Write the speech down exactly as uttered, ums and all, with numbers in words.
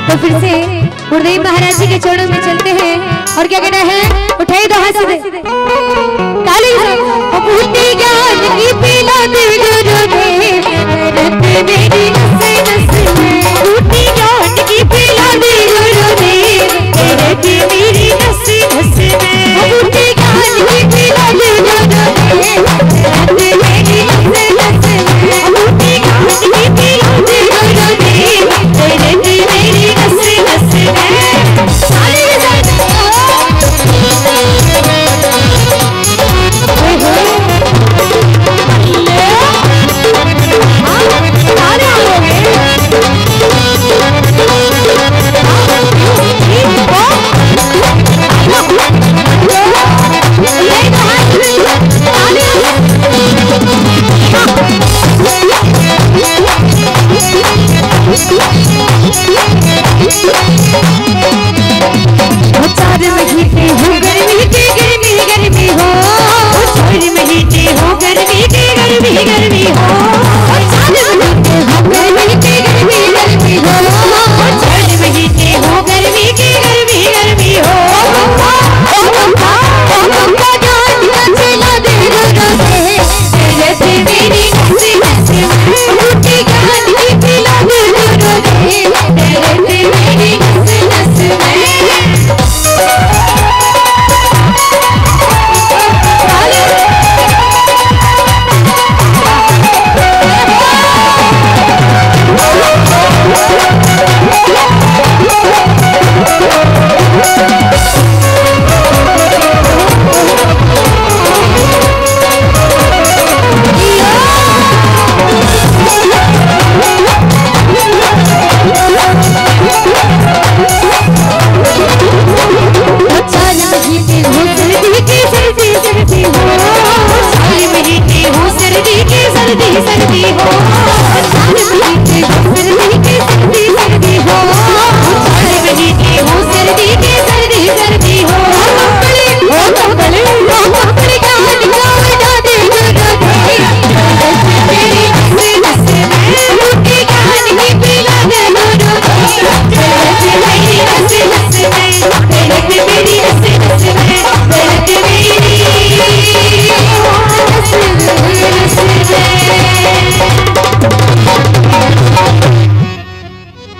तो फिर से गुरुदेव महाराज जी के चरणों में चलते हैं और क्या कहना है, उठाइए दो हाथ सीधे काली बूटी ज्ञान की पिला दे गुरुदेव रत मेरी नस नस में, बूटी ज्ञान की पिला दे गुरुदेव रत मेरी नस नस में, बूटी ज्ञान की पिला दे गुरुदेव रत मेरी नस नस में, बूटी ज्ञान की पिला दे गुरुदेव रत मेरी नस नस में। सारे सर्दी सर्दी हो।